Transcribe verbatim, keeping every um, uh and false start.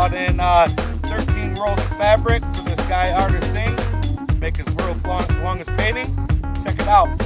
brought in uh, thirteen rolls of fabric for this guy artist Singh, make his world's long, longest painting. Check it out.